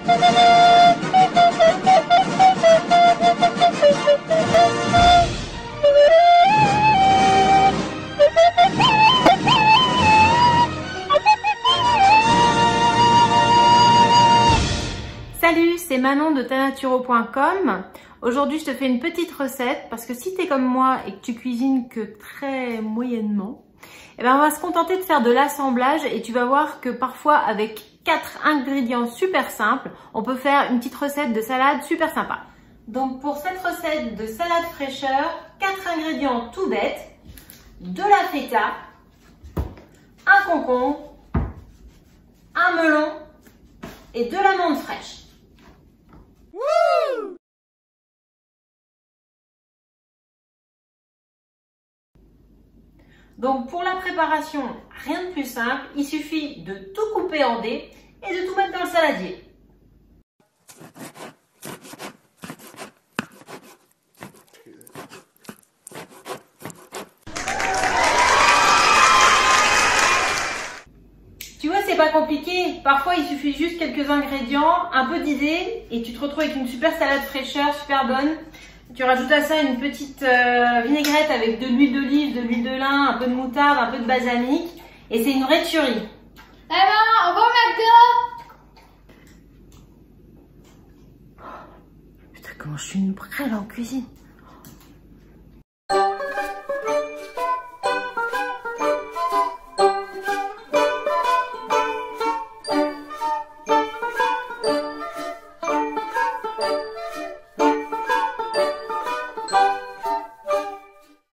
Salut, c'est Manon de tanaturo.com. Aujourd'hui, je te fais une petite recette parce que si tu es comme moi et que tu cuisines que très moyennement, eh ben on va se contenter de faire de l'assemblage et tu vas voir que parfois avec 4 ingrédients super simples, on peut faire une petite recette de salade super sympa. Donc pour cette recette de salade fraîcheur, 4 ingrédients tout bêtes, de la feta, un concombre, un melon et de l'amande fraîche. Wouh! Donc pour la préparation, rien de plus simple, il suffit de tout couper en dés et de tout mettre dans le saladier. Tu vois, c'est pas compliqué. Parfois, il suffit juste quelques ingrédients, un peu d'idées et tu te retrouves avec une super salade fraîcheur, super bonne. Tu rajoutes à ça une petite vinaigrette avec de l'huile d'olive, de l'huile de lin, un peu de moutarde, un peu de balsamique et c'est une vraie tuerie. Maman, on va au McDo. Putain, comment je suis une brêle en cuisine.